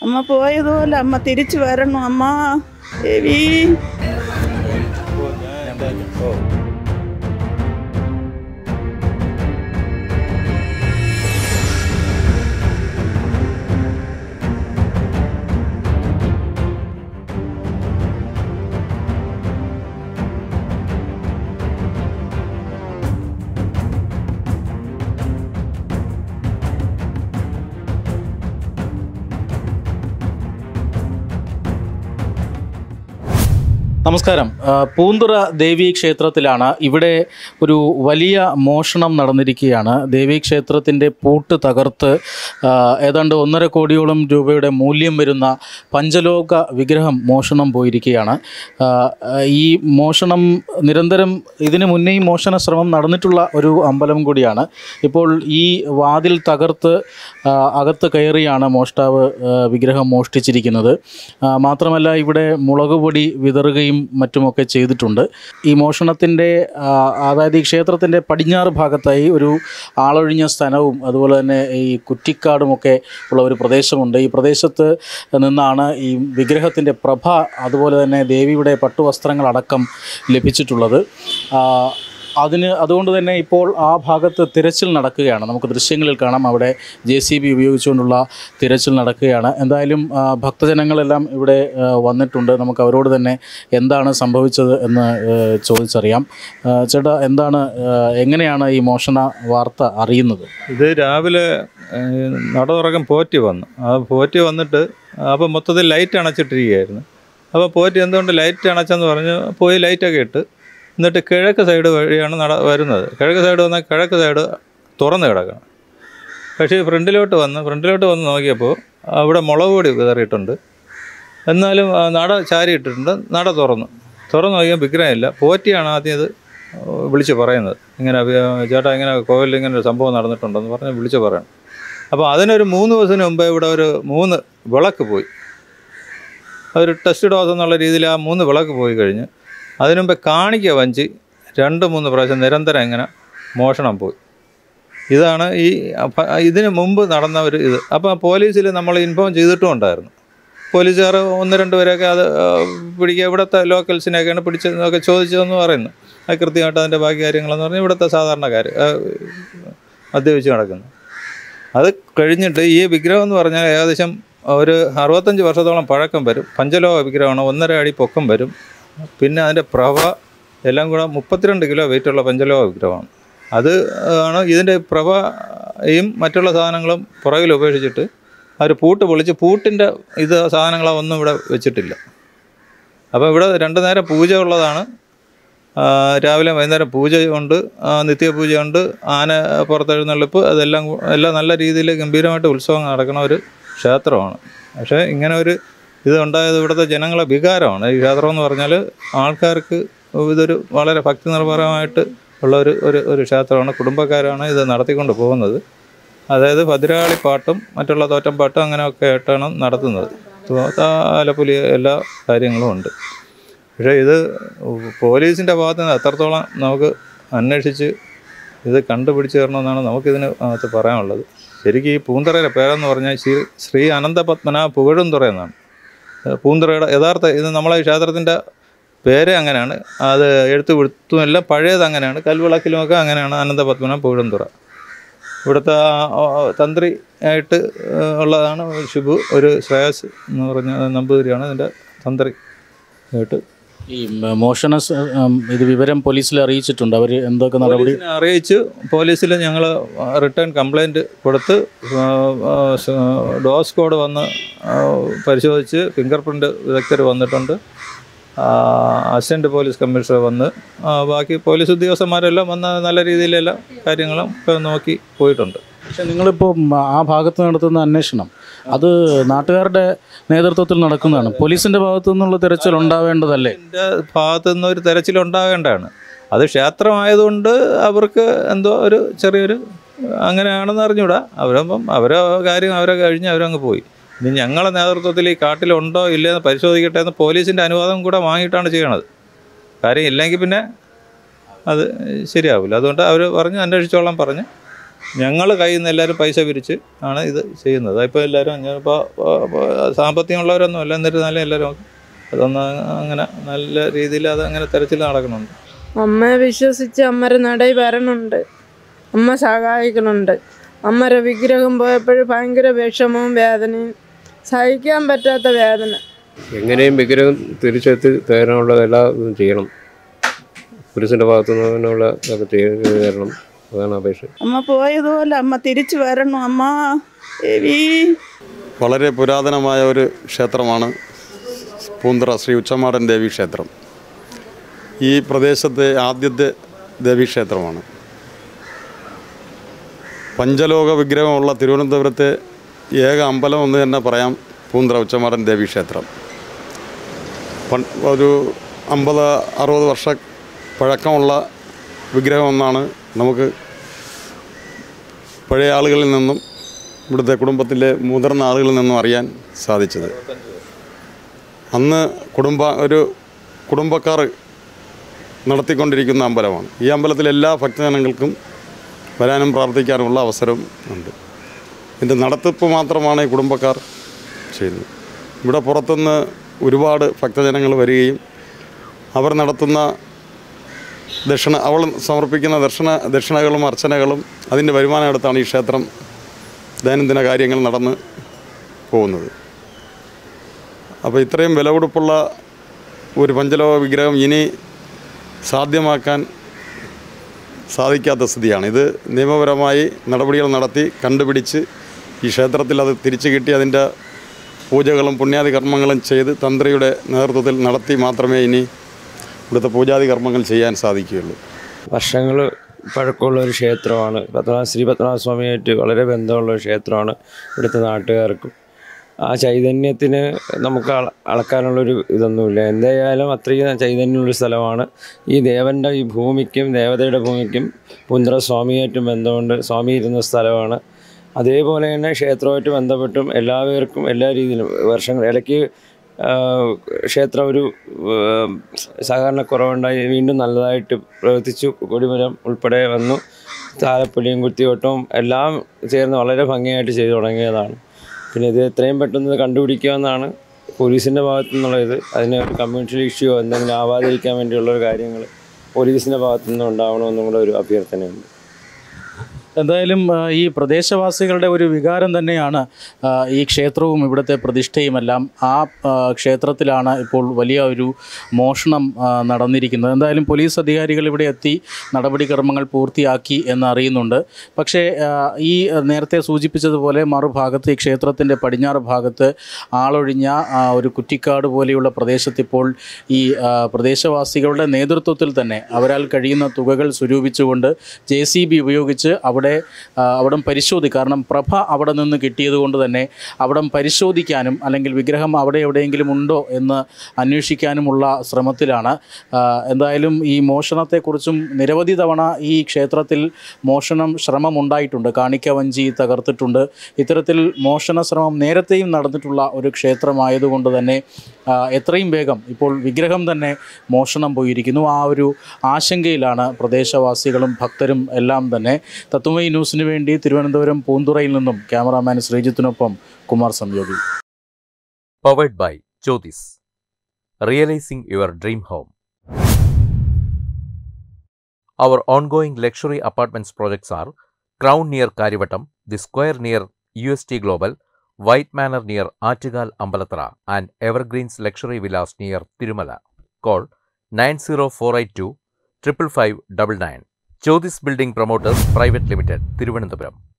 അമ്മ പോയതുപോലെ അമ്മ തിരിച്ചു വരണം അമ്മ. ദേവി നമസ്കാരം. പൂന്തുറ ദേവീ ക്ഷേത്രത്തിലാണ്. ഇവിടെ ഒരു വലിയ മോഷണം നടന്നിരിക്കുകയാണ്. ദേവീ ക്ഷേത്രത്തിൻ്റെ പൂട്ട് തകർത്ത് ഏതാണ്ട് 1.5 കോടിയോളം രൂപയുടെ മൂല്യം വരുന്ന പഞ്ചലോക വിഗ്രഹം മോഷണം പോയിരിക്കുകയാണ്. ഈ മോഷണം നിരന്തരം ഇതിനു മുന്നേയും മോഷണ ശ്രമം നടന്നിട്ടുള്ള ഒരു അമ്പലം കൂടിയാണ്. ഇപ്പോൾ ഈ വാതിൽ തകർത്ത് അകത്ത് കയറിയാണ് മോഷ്ടാവ് വിഗ്രഹം മോഷ്ടിച്ചിരിക്കുന്നത്. മാത്രമല്ല ഇവിടെ മുളകുപൊടി വിതറുകയും മറ്റുമൊക്കെ ചെയ്തിട്ടുണ്ട്. ഈ മോഷണത്തിൻ്റെ അതായത് ഈ ക്ഷേത്രത്തിൻ്റെ പടിഞ്ഞാറ് ഭാഗത്തായി ഒരു ആളൊഴിഞ്ഞ സ്ഥലവും അതുപോലെ തന്നെ ഈ കുറ്റിക്കാടുമൊക്കെ ഉള്ള ഒരു പ്രദേശമുണ്ട്. ഈ പ്രദേശത്ത് നിന്നാണ് ഈ വിഗ്രഹത്തിൻ്റെ പ്രഭ അതുപോലെ തന്നെ ദേവിയുടെ പട്ടുവസ്ത്രങ്ങളടക്കം ലഭിച്ചിട്ടുള്ളത്. അതുകൊണ്ട് തന്നെ ഇപ്പോൾ ആ ഭാഗത്ത് തിരച്ചിൽ നടക്കുകയാണ്. നമുക്ക് ദൃശ്യങ്ങളിൽ കാണാം, അവിടെ JCB ഉപയോഗിച്ചുകൊണ്ടുള്ള തിരച്ചിൽ നടക്കുകയാണ്. എന്തായാലും ഭക്തജനങ്ങളെല്ലാം ഇവിടെ വന്നിട്ടുണ്ട്. നമുക്ക് അവരോട് തന്നെ എന്താണ് സംഭവിച്ചത് എന്ന് ചോദിച്ചറിയാം. ചേട്ടാ, എങ്ങനെയാണ് ഈ മോഷണ വാർത്ത അറിയുന്നത്? ഇത് രാവിലെ നട തുറക്കാൻ പോറ്റി വന്നു. ആ പോറ്റി വന്നിട്ട് അപ്പോൾ മൊത്തത്തിൽ ലൈറ്റ് അണച്ചിട്ടിരിക്കുകയായിരുന്നു. അപ്പോൾ പോറ്റി എന്തുകൊണ്ട് ലൈറ്റ് അണച്ചെന്ന് പറഞ്ഞ് പോയി ലൈറ്റൊക്കെ ഇട്ട് എന്നിട്ട് കിഴക്ക് സൈഡ് വഴിയാണ് വരുന്നത്. കിഴക്ക് സൈഡ് വന്നാൽ കിഴക്ക് സൈഡ് തുറന്ന് കിടക്കണം. പക്ഷേ ഫ്രണ്ടിലോട്ട് വന്ന് നോക്കിയപ്പോൾ അവിടെ മുളക് പൊടി വിതറിയിട്ടുണ്ട്. എന്നാലും നട ചാരിയിട്ടിട്ടുണ്ട്. നട തുറന്ന് നോക്കിയാൽ വിഗ്രഹമില്ല. പോറ്റിയാണ് ആദ്യം ഇത് വിളിച്ച് പറയുന്നത്. ഇങ്ങനെ ചേട്ടാ ഇങ്ങനെ കോവിലിൽ ഇങ്ങനെ ഒരു സംഭവം നടന്നിട്ടുണ്ടെന്ന് പറഞ്ഞ് വിളിച്ച് പറയണം. അപ്പോൾ അതിനൊരു 3 ദിവസത്തിന് മുമ്പേ ഇവിടെ ഒരു 3 വിളക്ക് പോയി. ഒരു ടെസ്റ്റ് ഡോസ് എന്നുള്ള രീതിയിൽ ആ 3 വിളക്ക് പോയി കഴിഞ്ഞ് അതിനുമുമ്പ് കാണിക്ക വഞ്ചി 2-3 പ്രാവശ്യം നിരന്തരം ഇങ്ങനെ മോഷണം പോയി. ഇതാണ് ഇതിന് മുമ്പ് നടന്ന ഒരു ഇത്. അപ്പോൾ പോലീസിൽ നമ്മൾ ഇൻഫോം ചെയ്തിട്ടും ഉണ്ടായിരുന്നു. പോലീസുകാർ 1-2 പേരൊക്കെ അത് പിടിക്കുക, ഇവിടുത്തെ ലോക്കൽസിനെയൊക്കെയാണ് പിടിച്ചതൊക്കെ ചോദിച്ചതെന്ന് പറയുന്നു. അത് കൃത്യമായിട്ട് അതിൻ്റെ ബാക്കി കാര്യങ്ങളെന്ന് പറഞ്ഞാൽ ഇവിടുത്തെ സാധാരണക്കാർ മദ്യപിച്ച് നടക്കുന്നു. അത് കഴിഞ്ഞിട്ട് ഈ വിഗ്രഹം എന്ന് പറഞ്ഞാൽ ഏകദേശം ഒരു 65 വർഷത്തോളം പഴക്കം വരും. പഞ്ചലോഹ വിഗ്രഹമാണ്. 1.5 അടി പൊക്കം വരും. പിന്നെ അതിൻ്റെ പ്രഭ എല്ലാം കൂടെ 32 കിലോ വെയിറ്റുള്ള പഞ്ചലോഹ വിഗ്രഹമാണ്. അത് ആണ് ഇതിൻ്റെ പ്രഭയും മറ്റുള്ള സാധനങ്ങളും പുറകിൽ ഉപേക്ഷിച്ചിട്ട് അവർ പൂട്ട് പൊളിച്ച് പൂട്ടിൻ്റെ സാധനങ്ങളൊന്നും ഇവിടെ വെച്ചിട്ടില്ല. അപ്പോൾ ഇവിടെ 2 നേരം പൂജ ഉള്ളതാണ്. രാവിലെ വൈകുന്നേരം പൂജയുണ്ട്, നിത്യപൂജയുണ്ട്, ആന പുറത്തെഴുന്നള്ളിപ്പ്, എല്ലാം നല്ല രീതിയിൽ ഗംഭീരമായിട്ട് ഉത്സവം നടക്കുന്ന ഒരു ക്ഷേത്രമാണ്. പക്ഷേ ഇങ്ങനെ ഒരു ഉണ്ടായത് ഇവിടുത്തെ ജനങ്ങളെ വികാരമാണ്. ഈ ക്ഷേത്രം എന്ന് പറഞ്ഞാൽ ആൾക്കാർക്ക് ഇതൊരു വളരെ ഭക്തി നിർഭരമായിട്ട് ഉള്ള ഒരു ക്ഷേത്രമാണ്. കുടുംബക്കാരാണ് ഇത് നടത്തിക്കൊണ്ട് പോകുന്നത്. അതായത് ഭദ്രകാളിപ്പാട്ടും മറ്റുള്ള തോറ്റംപാട്ടും അങ്ങനെയൊക്കെ ആയിട്ടാണ് നടത്തുന്നത്. ആലപ്പുലി എല്ലാ കാര്യങ്ങളും ഉണ്ട്. പക്ഷേ ഇത് പോലീസിൻ്റെ ഭാഗത്ത് നിന്ന് എത്രത്തോളം നമുക്ക് അന്വേഷിച്ച് ഇത് കണ്ടുപിടിച്ച് തരണമെന്നാണ് നമുക്കിതിന് അകത്ത് പറയാനുള്ളത്. ശരിക്കും ഈ പൂന്തുറയുടെ പേരെന്ന് പറഞ്ഞാൽ ശ്രീ അനന്തപത്മനാഭ പുകഴുംതുറ എന്നാണ്. പൂന്തുറയുടെ യഥാർത്ഥ ഇത് നമ്മളെ ക്ഷേത്രത്തിൻ്റെ പേര് അങ്ങനെയാണ്. അത് എഴുത്ത് വിടുത്തുമെല്ലാം പഴയത് അങ്ങനെയാണ്. കൽവിളക്കിലുമൊക്കെ അങ്ങനെയാണ് അനന്തപത്മനാഭ പുകഴുംതുറ. ഇവിടുത്തെ തന്ത്രി ആയിട്ട് ഉള്ളതാണ് ശുഭു, ഒരു ശ്രേയസ് എന്ന് പറഞ്ഞ നമ്പൂതിരിയാണ് ഇതിൻ്റെ തന്ത്രി ആയിട്ട്. ഈ മോഷണ ഇത് വിവരം പോലീസിൽ അറിയിച്ചിട്ടുണ്ട്. അവർ എന്തൊക്കെ നടപടി അറിയിച്ചു? പോലീസിൽ ഞങ്ങൾ റിട്ടേൺ കംപ്ലയിൻറ്റ് കൊടുത്ത് ഡോസ് കോഡ് വന്ന് പരിശോധിച്ച് ഫിംഗർ പ്രിൻ്റ് വിദഗ്ധർ വന്നിട്ടുണ്ട്. അസിസ്റ്റൻ്റ് പോലീസ് കമ്മീഷണർ വന്ന് ബാക്കി പോലീസ് ഉദ്യോഗസ്ഥന്മാരെല്ലാം വന്ന് നല്ല രീതിയിലെല്ലാം കാര്യങ്ങളും നോക്കി പോയിട്ടുണ്ട്. പക്ഷേ നിങ്ങളിപ്പോൾ ആ ഭാഗത്ത് നടത്തുന്ന അന്വേഷണം അത് നാട്ടുകാരുടെ നേതൃത്വത്തിൽ നടക്കുന്നതാണ്. പോലീസിൻ്റെ ഭാഗത്തു നിന്നുള്ള തിരച്ചിൽ ഉണ്ടാവേണ്ടതല്ലേ? എൻ്റെ ഭാഗത്തു നിന്നൊരു തിരച്ചിൽ ഉണ്ടാവേണ്ടതാണ്. അത് ക്ഷേത്രമായതുകൊണ്ട് അവർക്ക് എന്തോ ഒരു ചെറിയൊരു അങ്ങനെയാണെന്ന് അറിഞ്ഞൂടാ. അവരപ്പം അവരെ കാര്യം അവരെ കഴിഞ്ഞ് അവരങ്ങ് പോയി. ഇനി ഞങ്ങളുടെ നേതൃത്വത്തിൽ ഈ കാട്ടിലുണ്ടോ ഇല്ലയെന്ന് പരിശോധിക്കട്ടെ എന്ന് പോലീസിൻ്റെ അനുവാദം കൂടെ വാങ്ങിയിട്ടാണ് ചെയ്യണത്. കാര്യം ഇല്ലെങ്കിൽ പിന്നെ അത് ശരിയാവില്ല. അതുകൊണ്ട് അവർ പറഞ്ഞ് അന്വേഷിച്ചോളാൻ പറഞ്ഞ് ഞങ്ങൾ കയ്യിൽ നിന്ന് എല്ലാവരും പൈസ പിരിച്ച് ആണ് ഇത് ചെയ്യുന്നത്. ഇപ്പോൾ എല്ലാവരും ഇപ്പോൾ സാമ്പത്തികമുള്ളവരൊന്നും അല്ല, എന്നിരുന്നാലും എല്ലാവരും അതൊന്ന് അങ്ങനെ നല്ല രീതിയിൽ അത് അങ്ങനെ തെരച്ചിൽ നടക്കുന്നുണ്ട്. അമ്മയെ വിശ്വസിച്ച് അമ്മരെ നടയിൽ വരണുണ്ട്, അമ്മ സഹായിക്കുന്നുണ്ട്. അമ്മരെ വിഗ്രഹം പോയപ്പോഴും ഭയങ്കര വിഷമവും വേദനയും, സഹിക്കാൻ പറ്റാത്ത വേദന. എങ്ങനെയും വിഗ്രഹം തിരിച്ചെത്തി തരാനുള്ള എല്ലാ ഇതും ചെയ്യണം. പോലീസിൻ്റെ ഭാഗത്തുനിന്നുള്ള ഇതൊക്കെ തരണം, അതാണ് അപേക്ഷ. അമ്മ പോയതുപോലെ അമ്മ തിരിച്ചു വരണം. അമ്മ ദേവി. വളരെ പുരാതനമായ ഒരു ക്ഷേത്രമാണ് പൂന്തുറ ശ്രീ ഉച്ചമാടൻ ദേവി ക്ഷേത്രം. ഈ പ്രദേശത്തെ ആദ്യത്തെ ദേവീക്ഷേത്രമാണ്. പഞ്ചലോക വിഗ്രഹമുള്ള തിരുവനന്തപുരത്തെ ഏക അമ്പലം എന്ന് തന്നെ പറയാം പൂന്തുറ ഉച്ചമാടൻ ദേവീക്ഷേത്രം. ഒരു 50-60 വർഷ പഴക്കമുള്ള വിഗ്രഹമെന്നാണ് നമുക്ക് പഴയ ആളുകളിൽ നിന്നും ഇവിടുത്തെ കുടുംബത്തിലെ മുതിർന്ന ആളുകളിൽ നിന്നും അറിയാൻ സാധിച്ചത്. അന്ന് ഒരു കുടുംബക്കാർ നടത്തിക്കൊണ്ടിരിക്കുന്ന അമ്പലമാണ്. ഈ അമ്പലത്തിൽ എല്ലാ ഭക്തജനങ്ങൾക്കും വരാനും പ്രാർത്ഥിക്കാനുമുള്ള അവസരം ഉണ്ട്. ഇതിൻ്റെ നടത്തിപ്പ് മാത്രമാണ് ഈ കുടുംബക്കാർ ചെയ്യുന്നത്. ഇവിടെ പുറത്തുനിന്ന് ഒരുപാട് ഭക്തജനങ്ങൾ വരികയും അവർ നടത്തുന്ന അവൾ സമർപ്പിക്കുന്ന ദക്ഷിണകളും അർച്ചനകളും അതിൻ്റെ വരുമാനം എടുത്താണ് ഈ ക്ഷേത്രം ദൈനംദിന കാര്യങ്ങൾ നടന്ന് പോകുന്നത്. അപ്പോൾ ഇത്രയും വിലപിടിപ്പുള്ള ഒരു പഞ്ചലോക വിഗ്രഹം ഇനി സാധ്യമാക്കാൻ സാധിക്കാത്ത സ്ഥിതിയാണ്. ഇത് നിയമപരമായി നടപടികൾ നടത്തി കണ്ടുപിടിച്ച് ഈ ക്ഷേത്രത്തിൽ അത് തിരിച്ചു കിട്ടി അതിൻ്റെ പൂജകളും പുണ്യാദി കർമ്മങ്ങളും ചെയ്ത് തന്ത്രിയുടെ നേതൃത്വത്തിൽ നടത്തി മാത്രമേ ഇനി ഇവിടുത്തെ പൂജാതി കർമ്മങ്ങൾ ചെയ്യാൻ സാധിക്കുകയുള്ളൂ. വർഷങ്ങൾ പഴക്കമുള്ള ഒരു ക്ഷേത്രമാണ്. ശ്രീ പത്മനാഭസ്വാമിയായിട്ട് വളരെ ബന്ധമുള്ള ഒരു ക്ഷേത്രമാണ് ഇവിടുത്തെ നാട്ടുകാർക്കും. ആ ചൈതന്യത്തിന് നമുക്ക് അളക്കാനുള്ളൊരു ഇതൊന്നുമില്ല. എന്തായാലും അത്രയും ചൈതന്യമുള്ളൊരു സ്ഥലമാണ്. ഈ ദേവൻ്റെ ഈ ഭൂമിക്കും ദേവതയുടെ ഭൂമിക്കും പൂന്തുറ സ്വാമിയായിട്ടും ബന്ധമുണ്ട്. സ്വാമി ഇരുന്ന സ്ഥലമാണ്. അതേപോലെ തന്നെ ക്ഷേത്രമായിട്ട് ബന്ധപ്പെട്ടും എല്ലാവർക്കും എല്ലാ രീതിയിലും ഇടയ്ക്ക് ക്ഷേത്രം ഒരു സഹകരണക്കുറവുണ്ടായി വീണ്ടും നല്ലതായിട്ട് പ്രവർത്തിച്ചു. കൊടിമരം ഉൾപ്പെടെ വന്നു. താലപ്പൊലിയും കുത്തിയോട്ടവും എല്ലാം ചേർന്ന് വളരെ ഭംഗിയായിട്ട് ചെയ്തു തുടങ്ങിയതാണ്. പിന്നെ ഇത് എത്രയും പെട്ടെന്ന് കണ്ടുപിടിക്കാമെന്നാണ് പോലീസിൻ്റെ ഭാഗത്തു നിന്നുള്ളത്. അതിന് ഒരു കമ്മ്യൂണിറ്റി ഇഷ്യൂയോ എന്തെങ്കിലും ആവാതിരിക്കാൻ വേണ്ടിയുള്ളൊരു കാര്യങ്ങൾ പോലീസിൻ്റെ ഭാഗത്തു നിന്ന് ഉണ്ടാവണമെന്നും കൂടെ ഒരു അഭ്യർത്ഥനയുണ്ട്. എന്തായാലും ഈ പ്രദേശവാസികളുടെ ഒരു വികാരം തന്നെയാണ് ഈ ക്ഷേത്രവും ഇവിടുത്തെ പ്രതിഷ്ഠയുമെല്ലാം. ആ ക്ഷേത്രത്തിലാണ് ഇപ്പോൾ വലിയ ഒരു മോഷണം നടന്നിരിക്കുന്നത്. എന്തായാലും പോലീസ് അധികാരികൾ ഇവിടെ എത്തി നടപടിക്രമങ്ങൾ പൂർത്തിയാക്കി എന്നറിയുന്നുണ്ട്. പക്ഷേ ഈ നേരത്തെ സൂചിപ്പിച്ചതുപോലെ മറുഭാഗത്ത് ഈ ക്ഷേത്രത്തിൻ്റെ പടിഞ്ഞാറ് ഭാഗത്ത് ആളൊഴിഞ്ഞ ഒരു കുറ്റിക്കാട് പോലെയുള്ള പ്രദേശത്തിപ്പോൾ ഈ പ്രദേശവാസികളുടെ നേതൃത്വത്തിൽ തന്നെ അവരാൽ കഴിയുന്ന തുകകൾ സ്വരൂപിച്ചുകൊണ്ട് JCB ഉപയോഗിച്ച് അവിടം പരിശോധിക്കും. കാരണം പ്രഭ അവിടെ നിന്ന് കിട്ടിയത് കൊണ്ട് തന്നെ അവിടം പരിശോധിക്കാനും അല്ലെങ്കിൽ വിഗ്രഹം അവിടെ എവിടെയെങ്കിലും ഉണ്ടോ എന്ന് അന്വേഷിക്കാനുമുള്ള ശ്രമത്തിലാണ്. എന്തായാലും ഈ മോഷണത്തെക്കുറിച്ചും നിരവധി തവണ ഈ ക്ഷേത്രത്തിൽ ശ്രമമുണ്ടായിട്ടുണ്ട്. കാണിക്കവഞ്ചി തകർത്തിട്ടുണ്ട്. ഇത്തരത്തിൽ മോഷണ ശ്രമം നേരത്തെയും നടന്നിട്ടുള്ള ഒരു ക്ഷേത്രമായതുകൊണ്ട് തന്നെ എത്രയും വേഗം ഇപ്പോൾ വിഗ്രഹം തന്നെ മോഷണം പോയിരിക്കുന്നു. ആ ഒരു ആശങ്കയിലാണ് പ്രദേശവാസികളും ഭക്തരും എല്ലാം തന്നെ. തത്വമയി ന്യൂസിന് വേണ്ടി തിരുവനന്തപുരം പൂന്തുറയിൽ നിന്നും ക്യാമറാമാൻ ശ്രീജിത്തിനൊപ്പം Kumar Samyogi. Powered by Jyothis, realising your dream home. Our ongoing luxury apartments projects are Crown near Karivattam, The Square near UST Global, White Manor near Aattugal Ambalathara, and Evergreens Luxury Villas near Tirumala. Call 90482 55599. Jyothis Building Promoters Private Limited, Thiruvananthapuram.